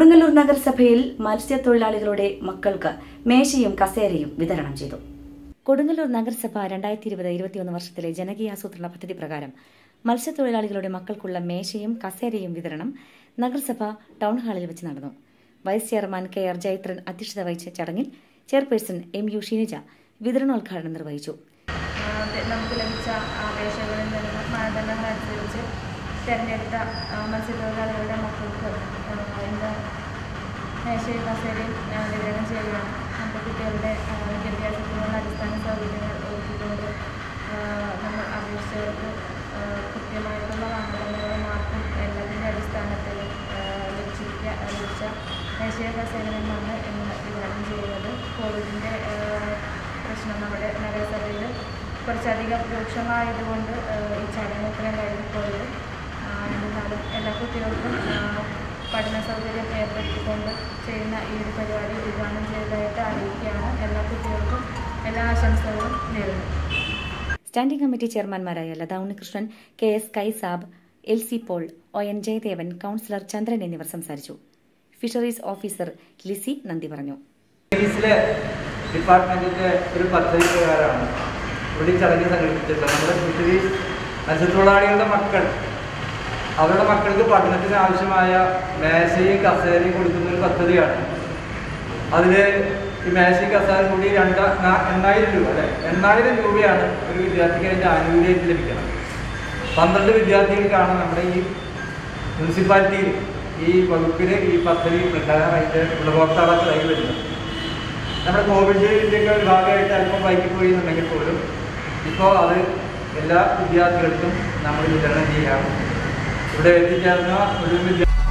കൊടുങ്ങല്ലൂർ നഗരസഭയിൽ മത്സ്യത്തൊഴിലാളികളുടെ മക്കൾക്ക് മേശയും കസേരയും വിതരണം ചെയ്തു. കൊടുങ്ങല്ലൂർ നഗരസഭ 2020-21 വർഷത്തിലെ ജനകീയാസൂത്രണ പദ്ധതി പ്രകാരം മത്സ്യത്തൊഴിലാളികളുടെ മക്കൾക്കുള്ള മേശയും കസേരയും വിതരണം നഗരസഭ ടൗൺ ഹാളിൽ വെച്ച് നടന്നു. വൈസ് ചെയർമാൻ KR ജയത്രൻ അധ്യക്ഷത വഹിച്ച ചടങ്ങിൽ ചെയർപേഴ്സൺ MU ഷിനിജ വിതരണോദ്ഘാടനം നിർവഹിച്ചു. നമുക്ക് ലഭിച്ച അപേക്ഷകളിൽ നിന്ന് മാനദണ്ഡങ്ങളനുസരിച്ച് തിരഞ്ഞെടുത്ത മത്സ്യത്തൊഴിലാളികളുടെ മക്കൾക്ക് ഇന്ന് മേശയും കസേരയും വിതരണം ചെയ്യുകയാണ്. നമ്മുടെ കുട്ടികളുടെ വിദ്യാഭ്യാസത്തിനുള്ള അടിസ്ഥാന സൗകര്യങ്ങൾ ഒരുക്കിക്കൊണ്ട് നമ്മൾ അപേക്ഷകർക്ക് കൃത്യമായിട്ടുള്ള മാനദണ്ഡങ്ങളും മാർക്കും എന്നതിൻ്റെ അടിസ്ഥാനത്തിൽ ലഭിച്ച മേശയും കസേരയുമാണ് ഇന്ന് വിതരണം ചെയ്യുന്നത്. കോവിഡിൻ്റെ പ്രശ്നം നമ്മുടെ നഗരസഭയിൽ കുറച്ചധികം രൂക്ഷമായതുകൊണ്ട് ഈ ചടങ്ങ് ഇത്രയും കഴിഞ്ഞിപ്പോയത്. എന്നിരുന്നാലും എല്ലാ കുട്ടികൾക്കും പഠന സൗകര്യം ഏർപ്പെടുത്തിക്കൊണ്ട് ചെയ്യുന്ന ഈ ഒരു പരിപാടി ഉദ്ഘാടനം ചെയ്തതായിട്ട് അറിയിക്കുകയാണ്. എല്ലാ കുട്ടികൾക്കും എല്ലാ ആശംസകളും നേരുന്നു. സ്റ്റാൻഡിംഗ് കമ്മിറ്റി ചെയർമാൻമാരായ Latha Unnikrishnan, KS Kaisab, LC Paul, ON Jayadevan, councillor Chandran എന്നിവർ സംസാരിച്ചു. ഫിഷറീസ് ഓഫീസർ ലിസി നന്ദി പറഞ്ഞു. ഡിപ്പാർട്ട്മെന്റിന്റെ ഒരു പദ്ധതി പ്രകാരമാണ് ഇവിടെ ഈ ചടങ്ങ് സംഘടിപ്പിച്ചിട്ടുള്ളത്. നമ്മുടെ ഫിഷറീസ് മത്സ്യത്തൊഴിലാളികളുടെ അവരുടെ മക്കൾക്ക് പഠനത്തിന് ആവശ്യമായ മേശയും കസേരയും കൊടുക്കുന്ന ഒരു പദ്ധതിയാണ്. അതിൽ ഈ മേശയും കസേരയും കൂടി 8,000 രൂപ അല്ലെ 8,000 രൂപയാണ് ഒരു വിദ്യാർത്ഥിക്ക് അതിൻ്റെ ആനുകൂല്യമായിട്ട് ലഭിക്കണം. 12 വിദ്യാർത്ഥികൾക്കാണ് നമ്മുടെ ഈ മുനിസിപ്പാലിറ്റിയിൽ ഈ വകുപ്പിൽ ഈ പദ്ധതി പ്രകാരം അതിൻ്റെ ഗുണഭോക്താക്കളായി വരുന്നത്. നമ്മുടെ കോവിഡിൻ്റെ ഒരു ഭാഗമായിട്ട് അല്പം വൈകിപ്പോയി എന്നുണ്ടെങ്കിൽ പോലും ഇപ്പോൾ അത് എല്ലാ വിദ്യാർത്ഥികൾക്കും നമ്മൾ വിതരണം ചെയ്യാം. ഇവിടെ എത്തിച്ചേർന്ന ഒരു